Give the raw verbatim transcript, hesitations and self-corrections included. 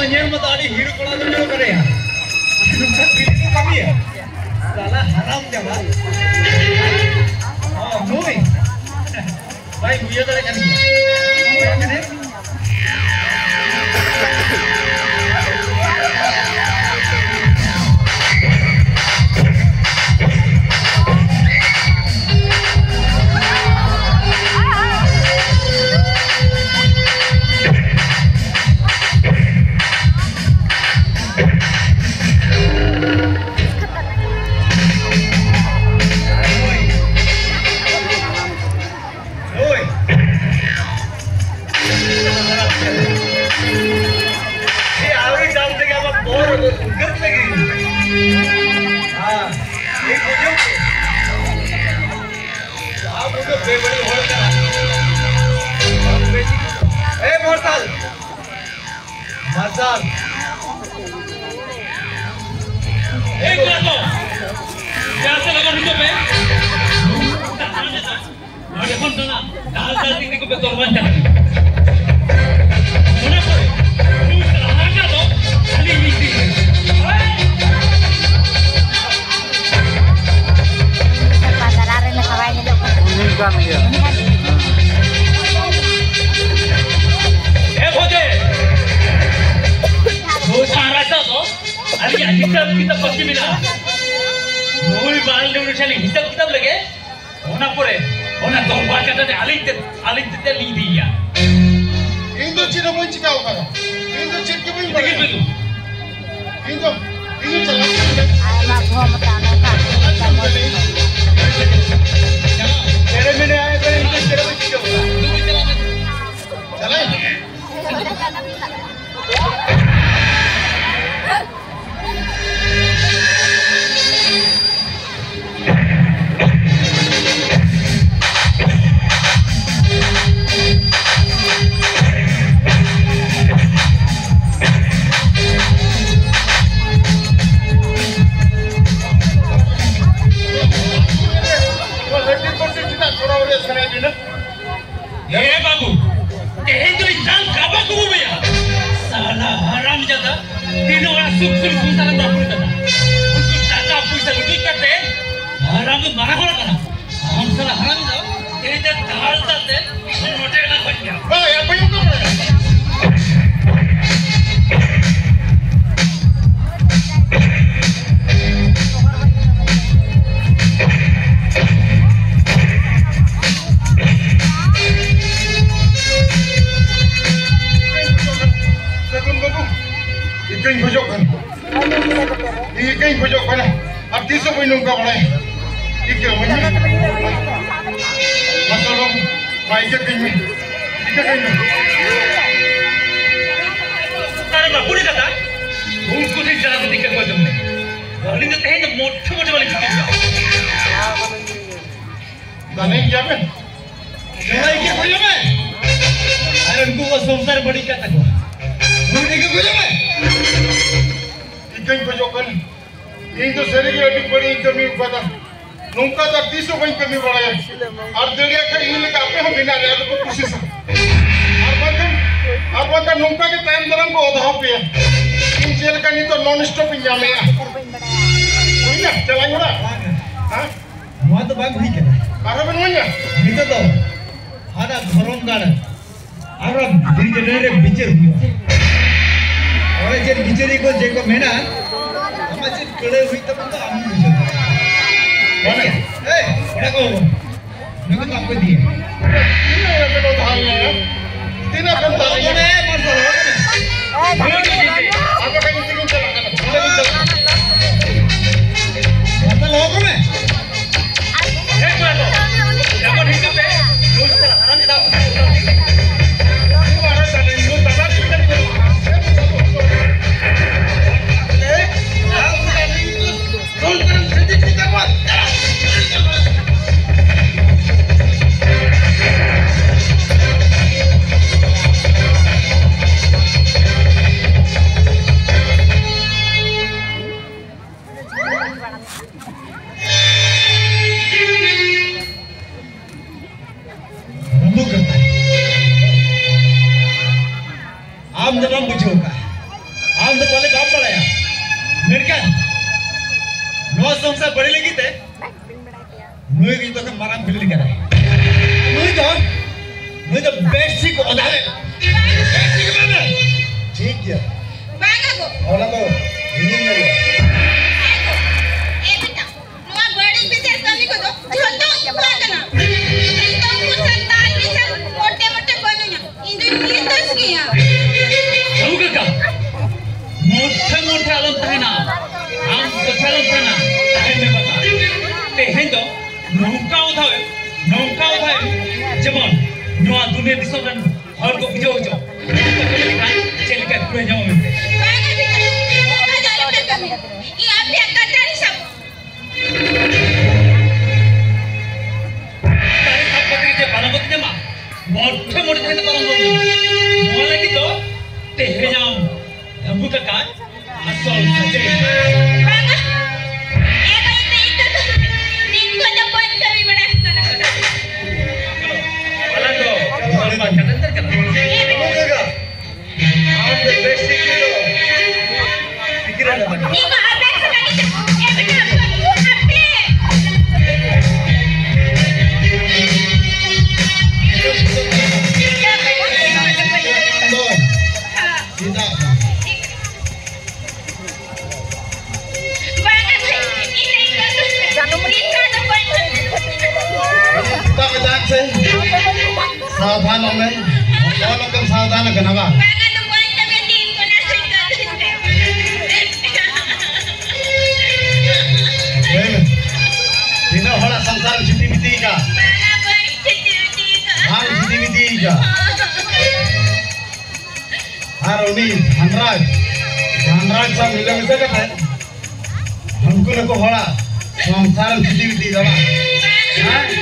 nyel mata adi hidup kola tu jauh kare ya. Nuka pilih tu kami ya. Salah haram jaga. Oh, movie. Baik, buaya tu kan. Baik kan? Mazal. एक बात हो, क्या से लगा रुको पे? और देखो तो ना, दाल दाल तीन को पे तोड़वान चला। होना पड़े, तू चला क्या तो? खाली मिट्टी। बाजार में खवाई नहीं लोग। नहीं काम किया। ए भोजे। वो सारा सा तो, अभी हिसाब किताब पक्की मिला। वो भी बाल ने उन्हें हिसाब किताब लगे, होना पड़े, होना तो बात करते थे आलिंग ते आलिंग ते ली दी या। इंदो चिरा बोल चिका होगा ना, इंदो चिर के बोल देखिए बेलू, इंदो इंदो चला। आये माँ बहुत मताना था। तेरे में आए तो इंदो चिरा बोल चिका होगा। चला। ये बाबू, कहीं तो इंसान काबा को भैया, साला हराम जाता, तीनों वाला सुख सुख सुनता रहता है उनको चाचा पैसा लुटी करते, हराम में मारा करा करा, हम साला हराम जाओ, कहीं तो दाल जाते, हम रोटे ना बच गया। वाह यार भाई उनको ikan bujokan, ikan bujokan, artis apa ini kau boleh? Ikan mana? Masalah, baik ikan ini, ikan ini. अरे बाबू ने कहा, उनको नहीं जाना तो दिक्कत कोई तुमने, गाली देते हैं तो मोटे मोटे वाली चीज़ का। जाने क्या में? क्या इके कोई में? अरे उनको वो संसार बड़ी क्या तक हुआ? उन्हें इके कोई में? ikan bujokan, ini tu seri ke adik beri ikan mi pada, nungka tak tisu pun ikan mi boleh. Artinya kan ini kape ham bina ada tu proses. Arbakan, arbakan nungka ke time dalam ko ada apa? Ini jalan kan itu non stop injam ya. Punya jalan mana? Hah? वहाँ तो बाग हुई क्या? Karena benunya. निकल तो, हरा घरों का ना, आरा दिल जने रे बिचर हुई। और जब बिचरी को जेको में ना, हम अच्छे कड़े हुई तब तो आम बिचर। Mana? ए, बड़ा को, मैं तो आपको दिए। Ini yang belum tahu ya. Tidak kan tahu ya. अरे मार Apa kan itu kita lakukan? ऐसा लोगों में, एक बात हो, जब वो हिंदू पे, रोज साला हराम जाता है। Itu ada sana itu tak ada kita itu. Eh, aku kan itu. Roll kan sedikit kita buat. मेरकान नो संसार बड़ी लगी ते नुई की तो माराम फिल्म करा नुई तो नुई तो बेसिक ओदाले बेसिक माने ठीक है बागा को ओला को हिंदी में ए बेटा नुआ बड़ी पिक्चर कमी को दो छोटो बागा ना एकदम को संतान में सब मोटे मोटे बनुया इंदु नीतस किया जाऊ का मोठे मोठे आलम था ना आम कथालम था ना ताहे में बता ते हैं तो नौका उठावे नौका उठावे जेमन नोआ दुनिया दिसम रन हर को बुझो जो चल के पूरे जाओ मिलते बागा बेटा नौका जाले पे कमी ये आप भी कटारी सब तारे सब पकड़ी जे बारामती जे मां मोठे मोठे थे बारामती मोला की तो ते हे जाओ धम्बू का का असल सजे बागा ए भाई ते इतना दिन को तो बंद कभी बड़ा करना चलो चलो तो और बात करते हैं चलो बोलेगा आप बेसिक लो फिक्र ना ये को आप एक सकानी ए बेटा हफ्ते सीधा बागा भाई इने जानो मुझे ना तो कोई kita kedan se सावधान हो में और कम सावधान करना बागा तो कोई तबे दिन को ना सही कर तीनों हड़ा संसार छिटी मिटी का बागा भाई चिट्ठी का हां छिटी मिटी का हां रोनी धनराज धनराज सब मिले मिले का है हमको को हड़ा संसार छिटी मिटी का हां